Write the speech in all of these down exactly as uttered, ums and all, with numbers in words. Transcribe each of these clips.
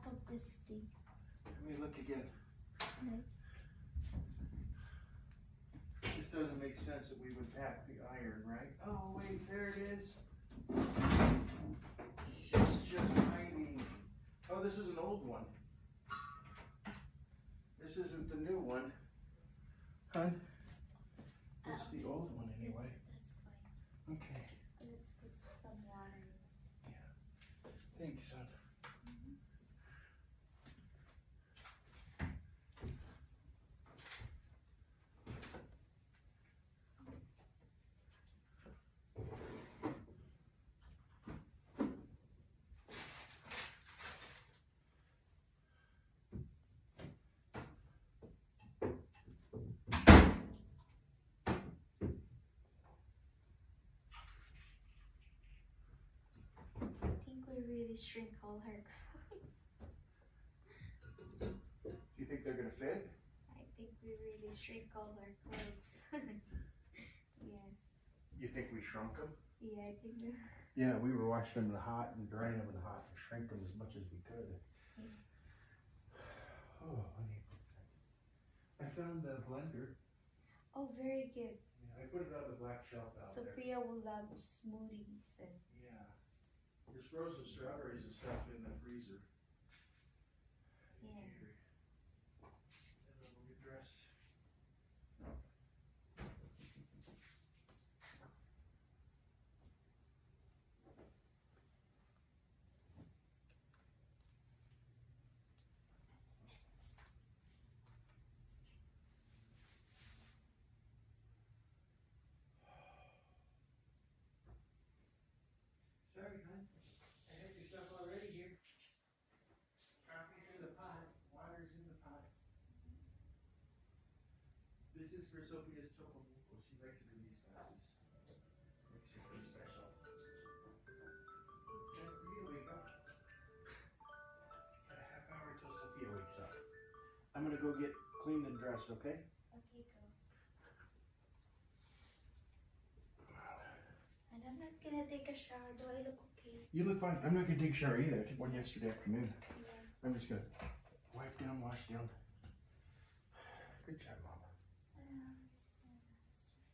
of this thing. Let me look again. Okay. This doesn't make sense that we would pack the iron, right? Oh wait, there it is. It's just hiding. Oh, this is an old one. This isn't the new one. Huh? This is the old one anyway. That's fine. Okay. Let's put some water. Yeah. Thanks, son. I think we really shrink all her clothes. Do you think they're gonna fit? I think we really shrink all our clothes. Yeah. You think we shrunk them? Yeah, I think we Yeah, we were washing them in the hot and drying them in the hot and shrink them as much as we could. Yeah. Oh, honey. I found the blender. Oh, very good. Yeah, I put it on the black shelf out there. Sophia will love smoothies and Yeah. There's frozen strawberries and stuff in the freezer. yeah. Here. And then we'll get dressed. Sorry, hon. I had your stuff already here. Coffee's in the pot. Water's in the pot. This is for Sophia's Chocomuco. She likes it in these glasses. Makes you feel special. Time for you to wake up. Got a half hour till Sophia wakes up. I'm gonna go get cleaned and dressed, okay? Okay, go. And I'm not gonna take a shower. Do I look okay? You look fine. I'm not gonna take a shower either. I took one yesterday afternoon. Yeah. I'm just gonna wipe down, wash down. Good job, Mama.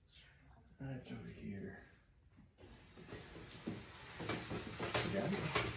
That's over here. Yeah.